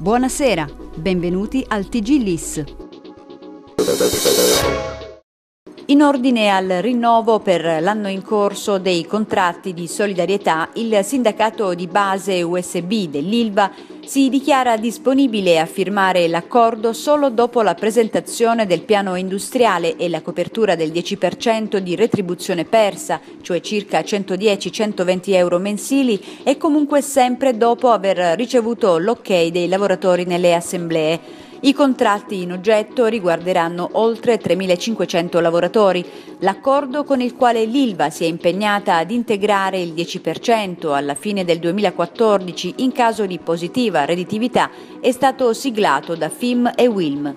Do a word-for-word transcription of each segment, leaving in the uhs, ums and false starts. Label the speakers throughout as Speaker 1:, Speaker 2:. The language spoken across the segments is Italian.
Speaker 1: Buonasera, benvenuti al T G L I S. In ordine al rinnovo per l'anno in corso dei contratti di solidarietà, il sindacato di base U S B dell'Ilva si dichiara disponibile a firmare l'accordo solo dopo la presentazione del piano industriale e la copertura del dieci per cento di retribuzione persa, cioè circa centodieci centoventi euro mensili, e comunque sempre dopo aver ricevuto l'ok dei lavoratori nelle assemblee. I contratti in oggetto riguarderanno oltre tremilacinquecento lavoratori. L'accordo con il quale l'Ilva si è impegnata ad integrare il dieci per cento alla fine del duemilaquattordici in caso di positiva redditività è stato siglato da F I M e W I L M.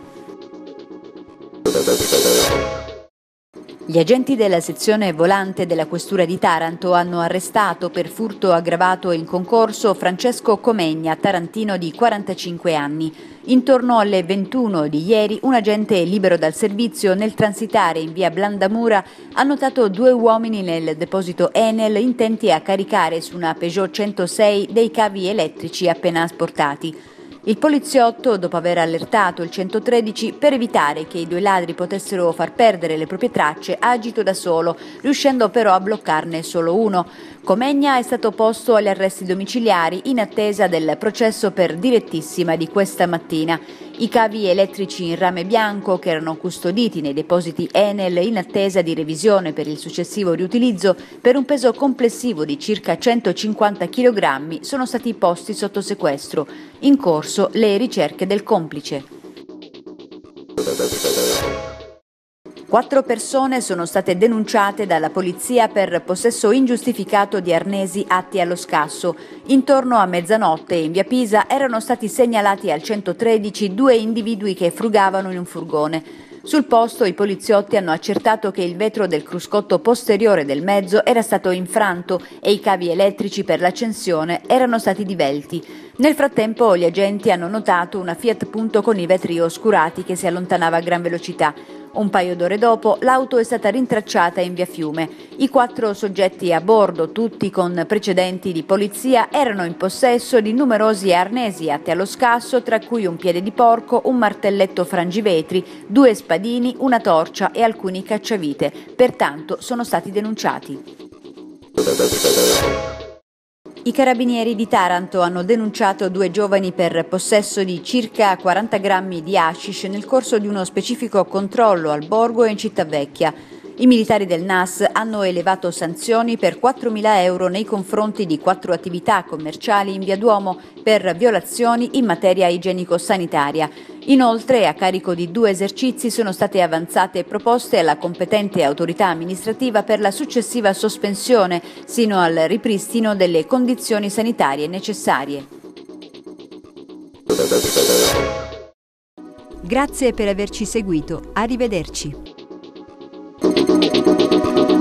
Speaker 1: Gli agenti della sezione volante della Questura di Taranto hanno arrestato per furto aggravato in concorso Francesco Comegna, tarantino di quarantacinque anni. Intorno alle ventuno di ieri, un agente libero dal servizio nel transitare in via Blandamura ha notato due uomini nel deposito Enel intenti a caricare su una Peugeot centosei dei cavi elettrici appena asportati. Il poliziotto, dopo aver allertato il centotredici per evitare che i due ladri potessero far perdere le proprie tracce, ha agito da solo, riuscendo però a bloccarne solo uno. Comegna è stato posto agli arresti domiciliari in attesa del processo per direttissima di questa mattina. I cavi elettrici in rame bianco, che erano custoditi nei depositi Enel in attesa di revisione per il successivo riutilizzo, per un peso complessivo di circa centocinquanta chilogrammi, sono stati posti sotto sequestro. In corso le ricerche del complice. Quattro persone sono state denunciate dalla polizia per possesso ingiustificato di arnesi atti allo scasso. Intorno a mezzanotte in via Pisa erano stati segnalati al centotredici due individui che frugavano in un furgone. Sul posto i poliziotti hanno accertato che il vetro del cruscotto posteriore del mezzo era stato infranto e i cavi elettrici per l'accensione erano stati divelti. Nel frattempo gli agenti hanno notato una Fiat Punto con i vetri oscurati che si allontanava a gran velocità. Un paio d'ore dopo l'auto è stata rintracciata in via Fiume. I quattro soggetti a bordo, tutti con precedenti di polizia, erano in possesso di numerosi arnesi atti allo scasso, tra cui un piede di porco, un martelletto frangivetri, due spadini, una torcia e alcuni cacciavite. Pertanto sono stati denunciati. I carabinieri di Taranto hanno denunciato due giovani per possesso di circa quaranta grammi di hashish nel corso di uno specifico controllo al borgo e in città vecchia. I militari del N A S hanno elevato sanzioni per quattromila euro nei confronti di quattro attività commerciali in via Duomo per violazioni in materia igienico-sanitaria. Inoltre, a carico di due esercizi sono state avanzate proposte alla competente autorità amministrativa per la successiva sospensione sino al ripristino delle condizioni sanitarie necessarie. Grazie per averci seguito. Arrivederci.